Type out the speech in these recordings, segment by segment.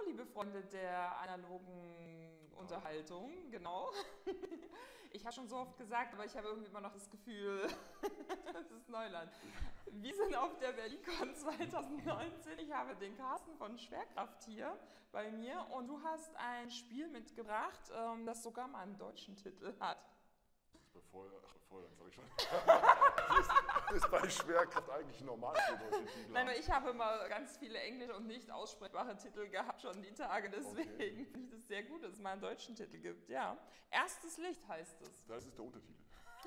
liebe Freunde der analogen Unterhaltung, genau. Ich habe schon so oft gesagt, aber ich habe irgendwie immer noch das Gefühl, das ist Neuland. Wir sind auf der BerlinCon 2019. Ich habe den Carsten von Schwerkraft hier bei mir und du hast ein Spiel mitgebracht, das sogar mal einen deutschen Titel hat. Das ist bei Feuerland, sag ich schon. Das ist bei Schwerkraft eigentlich normal für deutsche Titel. Nein, aber ich habe immer ganz viele englische und nicht aussprechbare Titel gehabt, schon die Tage. Deswegen finde ich es sehr gut, dass es mal einen deutschen Titel gibt. Ja. Erstes Licht heißt es. Das ist der Untertitel.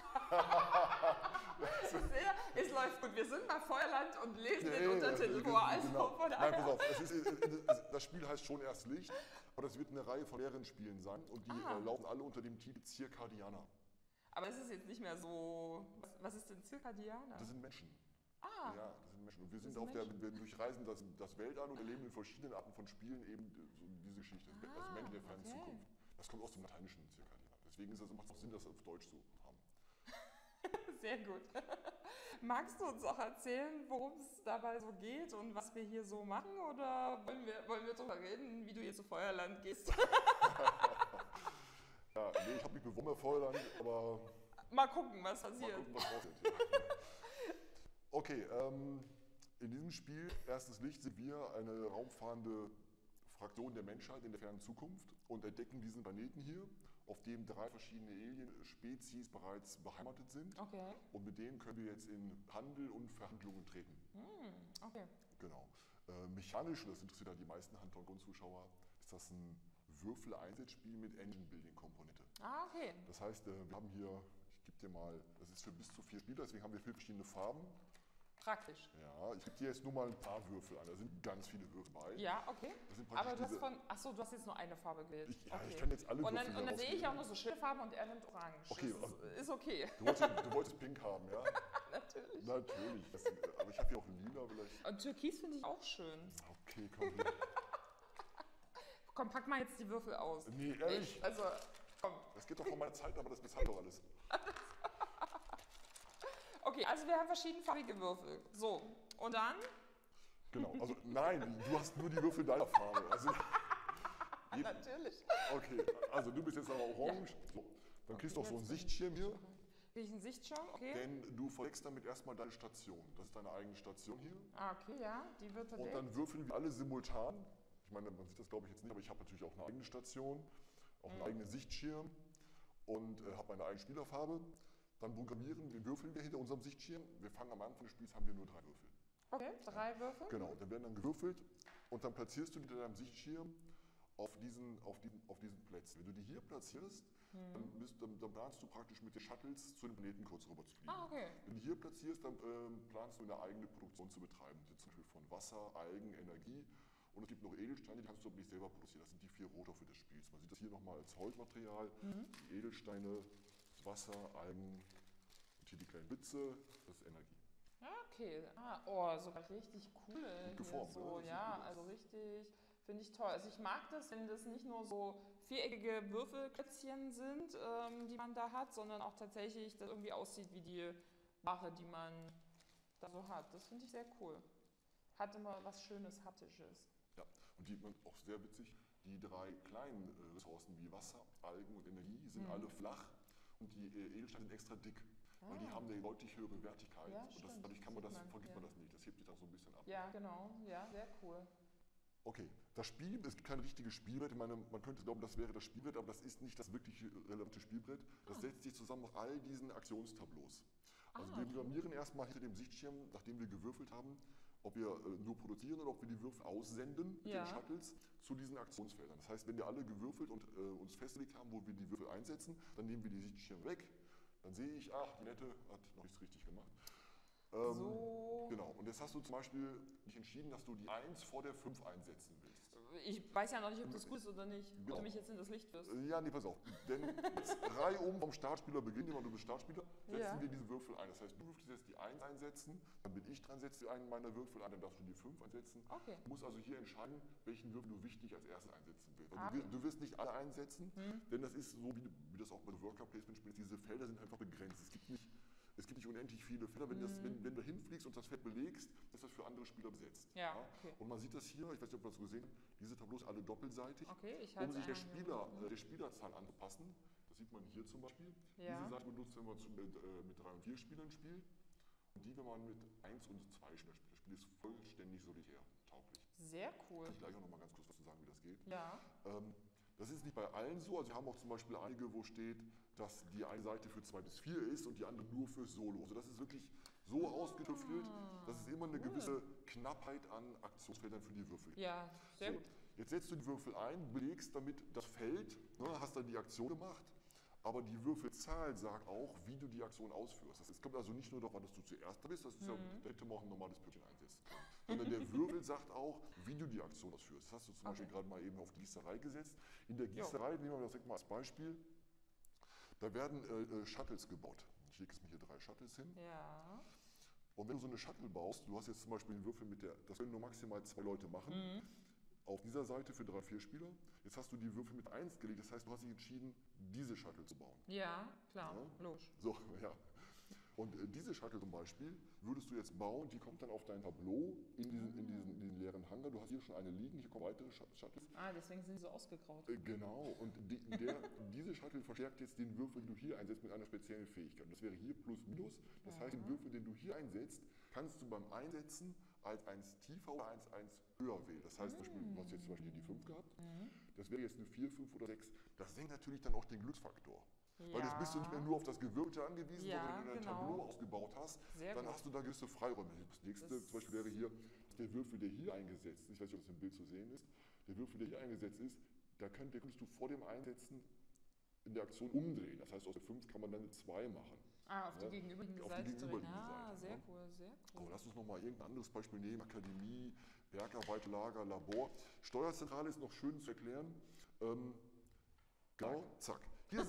Es läuft gut. Wir sind bei Feuerland und lesen den Untertitel vor. Also genau. von Nein, pass auf. Das Spiel heißt schon erst Licht, aber das wird eine Reihe von mehreren Spielen sein und die laufen alle unter dem Titel Circadiana. Aber es ist jetzt nicht mehr so. Was ist denn Circadiana? Das sind Menschen. Ah. Ja, das sind Menschen. Und wir sind auf wir durchreisen das Weltall und erleben in verschiedenen Arten von Spielen eben so diese Geschichte. Das Menschen der fernen Zukunft. Das kommt aus dem Lateinischen Circadiana. Deswegen macht es auch Sinn, das auf Deutsch zu haben. Sehr gut. Magst du uns auch erzählen, worum es dabei so geht und was wir hier so machen? Oder wollen wir darüber reden, wie du hier zu Feuerland gehst? Ja, nee, ich habe mich beworben bei Feuerland, aber... Mal gucken, was passiert. Mal gucken, was rauskommt. Okay, in diesem Spiel, erstes Licht, sind wir eine raumfahrende Fraktion der Menschheit in der fernen Zukunft und entdecken diesen Planeten hier, auf dem 3 verschiedene Alien-Spezies bereits beheimatet sind. Okay. Und mit denen können wir jetzt in Handel und Verhandlungen treten. Okay. Genau. Mechanisch, das interessiert halt die meisten Hunter-und-Zuschauer, ist das ein Würfel-Einsatzspiel mit Engine-Building-Komponente. Ah, okay. Das heißt, wir haben hier, ich gebe dir mal, das ist für bis zu 4 Spieler, deswegen haben wir 4 verschiedene Farben. Praktisch. Ja, ich gebe dir jetzt nur mal ein paar Würfel an, da sind ganz viele Würfel bei. Ja, okay. Aber du hast achso, du hast jetzt nur eine Farbe gewählt. Ich kann jetzt alle Würfel Und dann sehe ich auch nur so Schildfarben und er nimmt Orange. Okay, ist okay. Du wolltest Pink haben, ja? Natürlich. Natürlich. Aber ich habe hier auch Lila vielleicht. Und Türkis finde ich auch schön. Okay, komm hier. Komm, pack mal jetzt die Würfel aus. Nee, ehrlich? Also, komm. Das geht doch von meiner Zeit, aber das bezahlt doch alles. Okay, also wir haben verschiedenfarbige Würfel. So, und dann? Genau, also nein, du hast nur die Würfel deiner Farbe. Also, Natürlich. Okay, also du bist jetzt aber orange. Ja. So, dann kriegst du auch so einen Sichtschirm hier. Krieg ich einen Sichtschirm? Okay. Denn du verdeckst damit erstmal deine Station. Das ist deine eigene Station hier. Ah, okay, ja, die wird verdeckt. Und dann würfeln wir alle simultan. Ich meine, man sieht das glaube ich jetzt nicht, aber ich habe natürlich auch eine eigene Station, auch einen eigenen Sichtschirm und habe meine eigene Spielerfarbe. Dann würfeln wir hinter unserem Sichtschirm. Wir fangen am Anfang des Spiels, haben wir nur 3 Würfel. Okay, 3 Würfel. Genau, dann werden dann gewürfelt und dann platzierst du hinter deinem Sichtschirm auf diesen Plätzen. Wenn du die hier platzierst, dann planst du praktisch mit den Shuttles zu den Planeten kurz rüber zu fliegen. Ah, okay. Wenn du hier platzierst, dann planst du eine eigene Produktion zu betreiben. Zum Beispiel von Wasser, Algen, Energie. Und es gibt noch Edelsteine, die kannst du aber nicht selber produzieren. Das sind die 4 Rohstoffe des Spiels. Man sieht das hier nochmal als Holzmaterial. Die Edelsteine, das Wasser, Algen und hier die kleinen Blitze, das ist Energie. Okay, oh, sogar richtig cool. Gut geformt, so, ja, also richtig, finde ich toll. Also ich mag das, wenn das nicht nur so viereckige Würfelklötzchen sind, die man da hat, sondern auch tatsächlich das irgendwie aussieht wie die Ware, die man da so hat. Das finde ich sehr cool. Hat immer was Schönes, Haptisches. Ja, und auch sehr witzig, die 3 kleinen Ressourcen wie Wasser, Algen und Energie sind alle flach und die Edelsteine sind extra dick. Weil die haben eine deutlich höhere Wertigkeit. Ja, und dadurch vergisst man das nicht. Das hebt sich da so ein bisschen ab. Ja, genau. Ja, sehr cool. Okay, das Spiel, es gibt kein richtiges Spielbrett. Ich meine, man könnte glauben, das wäre das Spielbrett, aber das ist nicht das wirklich relevante Spielbrett. Das setzt sich zusammen aus all diesen Aktionstableaus. Also wir programmieren erstmal hinter dem Sichtschirm, nachdem wir gewürfelt haben, ob wir nur produzieren oder ob wir die Würfel aussenden mit den Shuttles zu diesen Aktionsfeldern. Das heißt, wenn wir alle gewürfelt und uns festgelegt haben, wo wir die Würfel einsetzen, dann nehmen wir die Sichtschirme weg. Dann sehe ich, die Nette hat noch nichts richtig gemacht. So. Genau, und jetzt hast du zum Beispiel dich entschieden, dass du die 1 vor der 5 einsetzen willst. Ich weiß ja noch nicht, ob das gut ist oder nicht, ob du mich jetzt in das Licht wirst. Ja, nee, pass auf. Denn jetzt Reihe um vom Startspieler beginnen, und du bist Startspieler, setzen wir diese Würfel ein. Das heißt, du dürftest jetzt die 1 einsetzen, dann bin ich dran, setze einen meiner Würfel ein, dann darfst du die 5 einsetzen. Okay. Du musst also hier entscheiden, welchen Würfel du wichtig als erstes einsetzen willst. Also du wirst nicht alle einsetzen, denn das ist so, wie das auch bei Worker Placement spielst, diese Felder sind einfach begrenzt. Es gibt nicht es gibt nicht unendlich viele Felder. Wenn du hinfliegst und das Feld belegst, ist das für andere Spieler besetzt. Ja, okay. Und man sieht das hier, ich weiß nicht, ob man das gesehen hat, diese Tableaus alle doppelseitig, Okay, ich um halte sich der Spielerzahl anzupassen. Das sieht man hier zum Beispiel. Ja. Diese Seite benutzt, wenn man mit 3 und 4 Spielern spielt. Und die, wenn man mit 1 und 2 Spielern spielt. Das Spiel ist vollständig solitär tauglich. Sehr cool. Kann ich gleich auch noch mal ganz kurz was zu sagen, wie das geht. Ja. Das ist nicht bei allen so. Also wir haben auch zum Beispiel einige, wo steht, dass die eine Seite für 2 bis 4 ist und die andere nur für Solo. Also das ist wirklich so ausgetüftelt, dass es immer eine gewisse Knappheit an Aktionsfeldern für die Würfel gibt. Ja, sehr gut. Jetzt setzt du die Würfel ein, belegst damit das Feld, ne, hast dann die Aktion gemacht, aber die Würfelzahl sagt auch, wie du die Aktion ausführst. Es kommt also nicht nur darauf an, dass du zuerst da bist, das ist ja, da hätte man auch ein normales Pünktchen einsetzen können, sondern der Würfel sagt auch, wie du die Aktion ausführst. Das hast du zum Beispiel gerade mal eben auf die Gießerei gesetzt. In der Gießerei, nehmen wir das direkt mal als Beispiel, da werden Shuttles gebaut. Ich lege jetzt mir hier 3 Shuttles hin. Ja. Und wenn du so eine Shuttle baust, du hast jetzt zum Beispiel einen Würfel das können nur maximal 2 Leute machen, auf dieser Seite für 3, 4 Spieler. Jetzt hast du die Würfel mit 1 gelegt, das heißt, du hast dich entschieden, diese Shuttle zu bauen. Ja, klar, Ja? logisch. So, ja. Und diese Shuttle zum Beispiel würdest du jetzt bauen, die kommt dann auf dein Tableau in diesen leeren Hangar. Du hast hier schon eine liegen, hier kommen weitere Shuttles. Ah, deswegen sind sie so ausgegraut. Genau, und diese Shuttle verstärkt jetzt den Würfel, den du hier einsetzt, mit einer speziellen Fähigkeit. Das wäre hier plus minus. Das heißt, den Würfel, den du hier einsetzt, kannst du beim Einsetzen als 1 tiefer oder 1 höher wählen. Das heißt, zum Beispiel, du hast jetzt zum Beispiel hier die 5 gehabt, das wäre jetzt eine 4, 5 oder 6. Das senkt natürlich dann auch den Glücksfaktor. Ja. Weil jetzt bist du nicht mehr nur auf das Gewirkte angewiesen, Ja, sondern wenn du dein genau. Tableau ausgebaut hast, Sehr dann gut. hast du da gewisse Freiräume. Das nächste zum Beispiel wäre hier, der Würfel, der hier eingesetzt ist, ich weiß nicht, ob das im Bild zu sehen ist, der Würfel, der hier eingesetzt ist, den könntest du vor dem Einsetzen in der Aktion umdrehen. Das heißt, aus der 5 kann man dann eine 2 machen. Ah, auf die Ja, gegenüberliegende auf die Seite gegenüberliegende drehen. Ah, Seite, sehr ne? cool, sehr cool. Aber lass uns nochmal irgendein anderes Beispiel nehmen. Akademie, Werkarbeit, Lager, Labor. Steuerzentrale ist noch schön zu erklären. Genau, zack.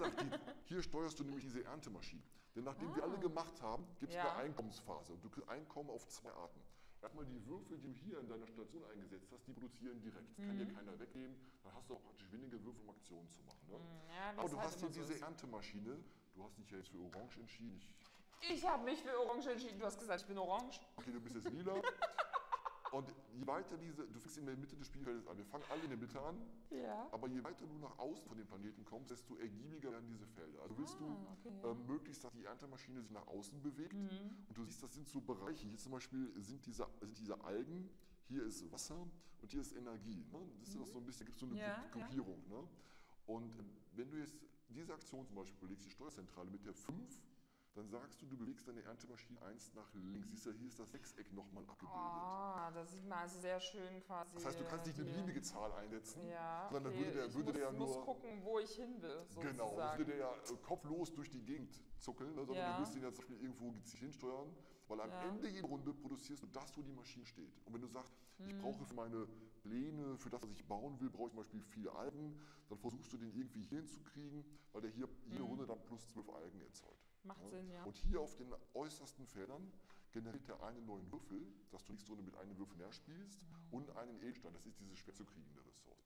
Hier steuerst du nämlich diese Erntemaschine. Denn nachdem wir alle gemacht haben, gibt es Ja. eine Einkommensphase. Und du kriegst Einkommen auf 2 Arten. Erstmal die Würfel, die du hier in deiner Station eingesetzt hast, die produzieren direkt. Das kann dir keiner wegnehmen. Dann hast du auch praktisch weniger Würfel, um Aktionen zu machen. Ne? Ja, Aber das du halt hast hier immer so diese ist. Erntemaschine. Du hast dich ja jetzt für Orange entschieden. Ich habe mich für Orange entschieden. Du hast gesagt, ich bin orange. Okay, du bist jetzt lila. Und je weiter du fängst in der Mitte des Spielfeldes an. Wir fangen alle in der Mitte an. Ja. Aber je weiter du nach außen von dem Planeten kommst, desto ergiebiger werden diese Felder. Also willst du okay, ja. möglichst, dass die Erntemaschine sich nach außen bewegt. Und du siehst, das sind so Bereiche. Hier zum Beispiel sind diese Algen, hier ist Wasser und hier ist Energie. Ne? Das ist das so ein bisschen, gibt so eine Gruppierung. Ne? Und wenn du jetzt diese Aktion zum Beispiel belegst, die Steuerzentrale mit der 5, dann sagst du bewegst deine Erntemaschine 1 nach links. Siehst du, hier ist das Sechseck nochmal abgebildet. Ah, da sieht man also sehr schön quasi. Das heißt, du kannst nicht eine beliebige Zahl einsetzen, Ja, sondern okay. dann würde der ja ich nur... muss gucken, wo ich hin will, sozusagen. Genau, dann würde der ja kopflos durch die Gegend zuckeln, ne, sondern Ja. du wirst ihn ja zum Beispiel irgendwo gezielt hinsteuern, weil am Ende jeder Runde produzierst du das, wo die Maschine steht. Und wenn du sagst, ich brauche für meine Pläne, für das, was ich bauen will, brauche ich zum Beispiel 4 Algen, dann versuchst du den irgendwie hier hinzukriegen, weil der hier jede Runde dann plus 12 Algen erzeugt. Macht Sinn, ja. Und hier auf den äußersten Feldern generiert er einen neuen Würfel, dass du nächste Runde mit einem Würfel mehr spielst und einen Edelstein. Das ist diese schwer zu kriegende Ressource.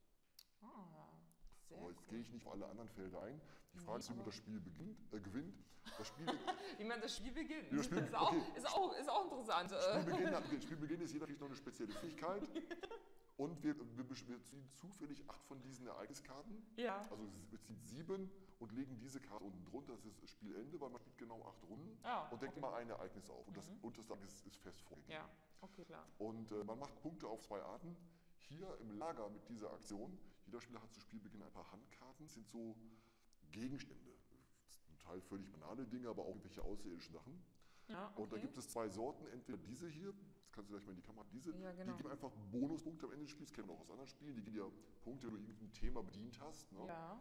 Ah, sehr Aber jetzt cool. gehe ich nicht auf alle anderen Felder ein. Die Frage ist, wie man das Spiel gewinnt. Das Spiel, Wie man das Spiel beginnt. Wie das Spiel- ist, auch, okay. ist auch interessant. Spielbeginn ist jeder kriegt noch eine spezielle Fähigkeit. Und wir ziehen zufällig 8 von diesen Ereigniskarten. Ja. Also wir ziehen 7 und legen diese Karte unten drunter. Das ist das Spielende, weil man spielt genau 8 Runden Ah, und deckt okay. mal ein Ereignis auf. Und das unterste Ereignis ist fest vorgegeben. Ja, okay, klar. Und man macht Punkte auf 2 Arten. Hier im Lager mit dieser Aktion, jeder Spieler hat zu Spielbeginn ein paar Handkarten, das sind so Gegenstände. Zum Teil völlig banale Dinge, aber auch irgendwelche außerirdischen Sachen. Ja, okay. Und da gibt es 2 Sorten, entweder diese hier, das kannst du gleich mal in die Kamera, Ja, genau. die geben einfach Bonuspunkte am Ende des Spiels, kennen wir auch aus anderen Spielen, die geben dir Punkte, wenn du irgendein Thema bedient hast. Ne? Ja.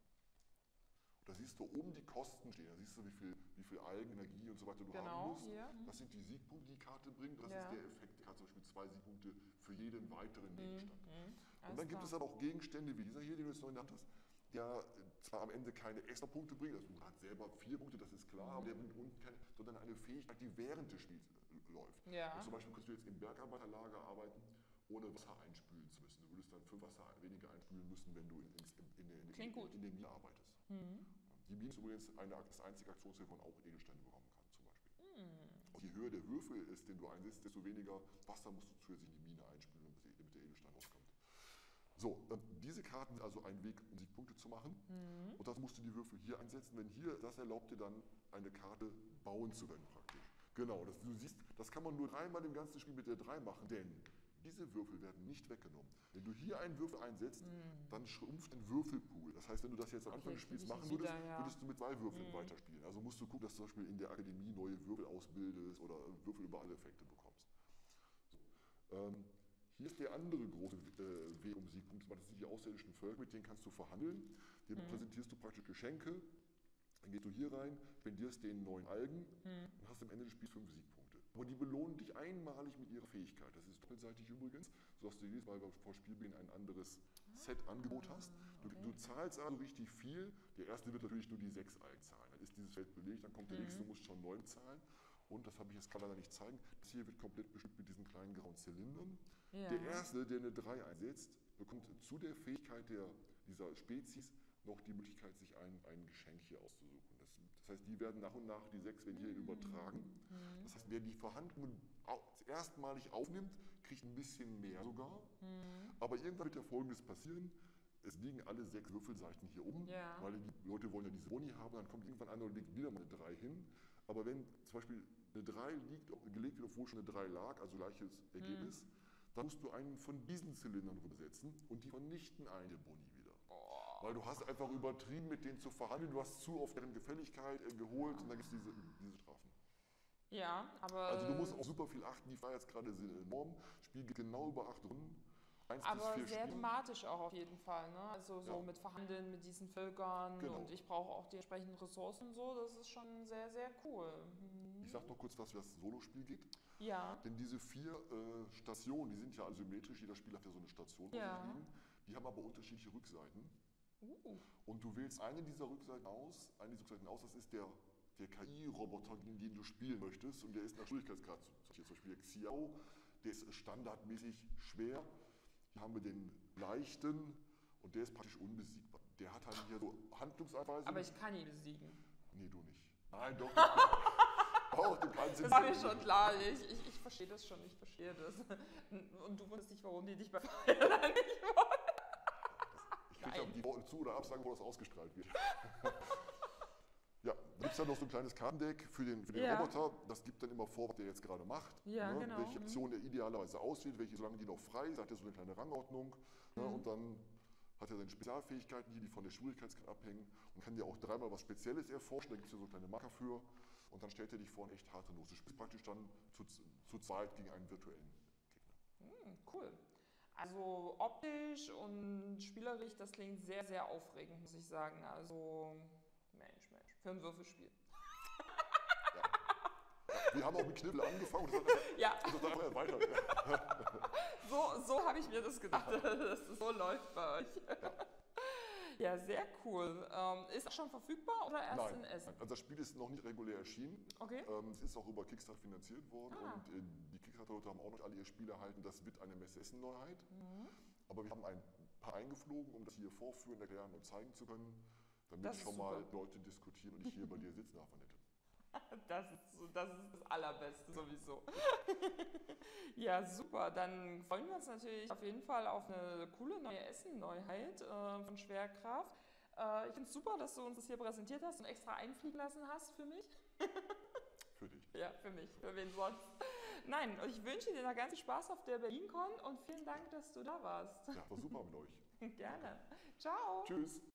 Da siehst du oben die Kosten stehen, da siehst du, wie viel Algen, Energie und so weiter du haben Genau, musst. hier. Das sind die Siegpunkte, die die Karte bringt. Das Ja. ist der Effekt. Die Karte zum Beispiel 2 Siegpunkte für jeden weiteren Gegenstand. Und Alles dann gibt klar. es aber auch Gegenstände wie dieser hier, den du jetzt noch in der Hand hast, der zwar am Ende keine extra Punkte bringt, also du hast selber 4 Punkte, das ist klar, aber der bringt unten keine, sondern eine Fähigkeit, die während des Spiels läuft. Ja. Und zum Beispiel kannst du jetzt im Bergarbeiterlager arbeiten, ohne Wasser einspülen zu müssen. Du würdest dann 5 Wasser weniger einspülen müssen, wenn du Klingt gut. in der Mine arbeitest. Die Mine ist übrigens das einzige Aktionsfeld, wo man auch Edelsteine bekommen kann, zum Beispiel. Und je höher der Würfel ist, den du einsetzt, desto weniger Wasser musst du zusätzlich in die Mine einspülen, damit der Edelstein rauskommt. So, diese Karten sind also ein Weg, um Siegpunkte zu machen. Und das musst du die Würfel hier einsetzen. Wenn hier, das erlaubt dir dann, eine Karte bauen zu können praktisch. Genau, du siehst, das kann man nur dreimal im ganzen Spiel mit der 3 machen, denn diese Würfel werden nicht weggenommen. Wenn du hier einen Würfel einsetzt, dann schrumpft ein Würfelpool. Das heißt, wenn du das jetzt am Anfang des Spiels machen würdest, würdest du mit 2 Würfeln weiterspielen. Also musst du gucken, dass du zum Beispiel in der Akademie neue Würfel ausbildest oder Würfel über alle Effekte bekommst. So. Hier ist der andere große Weg, um Siegpunkte zu machen. Das sind die außerirdischen Völker, mit denen kannst du verhandeln. Denen präsentierst du praktisch Geschenke. Dann gehst du hier rein, spendierst denen 9 Algen und hast am Ende des Spiels 5 Siegpunkte. Aber die belohnen dich einmalig mit ihrer Fähigkeit. Das ist doppelseitig übrigens, sodass du jedes Mal vor Spielbeginn ein anderes Set-Angebot hast. Du zahlst also richtig viel. Der erste wird natürlich nur die 6 Algen zahlen. Dann ist dieses Feld belegt, dann kommt der nächste, muss schon 9 zahlen. Und das habe ich jetzt kann leider nicht zeigen. Das hier wird komplett bestückt mit diesen kleinen grauen Zylindern. Ja. Der erste, der eine 3 einsetzt, bekommt zu der Fähigkeit dieser Spezies noch die Möglichkeit, sich ein Geschenk hier auszusuchen. Das heißt, die werden nach und nach, die 6 werden hier übertragen. Das heißt, wer die Verhandlungen erstmalig aufnimmt, kriegt ein bisschen mehr sogar. Aber irgendwann wird ja Folgendes passieren. Es liegen alle 6 Würfelseiten hier weil die Leute wollen ja diese Boni haben, dann kommt irgendwann einer und legt wieder mal eine 3 hin. Aber wenn zum Beispiel eine 3 gelegt wird, obwohl schon eine 3 lag, also gleiches Ergebnis, dann musst du einen von diesen Zylindern rübersetzen und die vernichten eine Boni wieder. Weil du hast einfach übertrieben, mit denen zu verhandeln, du hast zu oft deren Gefälligkeit geholt und dann gibt es diese Strafen. Ja, aber... Also du musst auch super viel achten, die Freiheitsgrade sind enorm, Spiel geht genau über 8 Runden. Aber sehr thematisch auch auf jeden Fall, ne? Also so mit Verhandeln mit diesen Völkern und ich brauche auch die entsprechenden Ressourcen und so, das ist schon sehr, sehr cool. Ich sag noch kurz, was für das Solospiel geht. Ja. Denn diese 4 Stationen, die sind ja symmetrisch, jeder Spieler hat ja so eine Station vor sich liegen, die haben aber unterschiedliche Rückseiten. Und du wählst eine dieser Rückseiten aus, das ist der KI-Roboter, gegen den du spielen möchtest und der ist nach Schwierigkeitsgrad sortiert. Zum Beispiel der Xiao, der ist standardmäßig schwer. Hier haben wir den leichten und der ist praktisch unbesiegbar. Der hat halt hier so Handlungsanweisungen. Aber ich kann ihn besiegen. Nee, du nicht. Nein, doch. Auch, du kannst ihn das war mir schon klar. Ich verstehe das schon, ich verstehe das. Und du wusstest nicht, warum die dich bei Firelight nicht wollen. Ich kriege ja die Worte zu oder absagen, wo das ausgestrahlt wird. Ja, da gibt es dann noch so ein kleines Kartendeck für den Roboter. Das gibt dann immer vor, was der jetzt gerade macht. Ja, genau. Welche Option er idealerweise auswählt, solange die noch frei ist, hat er so eine kleine Rangordnung. Und dann hat er seine Spezialfähigkeiten hier, die von der Schwierigkeitsgrad abhängen und kann dir auch 3-mal was Spezielles erforschen. Da gibt es ja so kleine Marker für. Und dann stellt er dich vor einen echt harten Los. Du spielst praktisch dann zu zweit gegen einen virtuellen Gegner. Cool. Also optisch und spielerisch, das klingt sehr, sehr aufregend, muss ich sagen. Also Mensch, für ein Würfelspiel. Ja. Wir haben auch mit Knibbel angefangen und das dann einfach weiter. So habe ich mir das gedacht, dass es so läuft bei euch. Ja, sehr cool. Ist das schon verfügbar oder erst in Essen? Nein, also das Spiel ist noch nicht regulär erschienen. Okay. Es ist auch über Kickstarter finanziert worden und die Kickstarter-Leute haben auch noch alle ihre Spiele erhalten. Das wird eine Messe Essen-Neuheit. Aber wir haben ein paar eingeflogen, um das hier vorführen, erklären und zeigen zu können, damit schon mal Leute diskutieren und ich hier bei dir sitzen darf, Annette. Das ist das Allerbeste sowieso. Ja, super. Dann freuen wir uns natürlich auf jeden Fall auf eine coole neue Essen-Neuheit von Schwerkraft. Ich finde es super, dass du uns das hier präsentiert hast und extra einfliegen lassen hast für mich. Für dich. Ja, für mich. Für wen sonst? Nein, ich wünsche dir da ganz viel Spaß auf der BerlinCon und vielen Dank, dass du da warst. Ja, war super mit euch. Gerne. Ciao. Tschüss.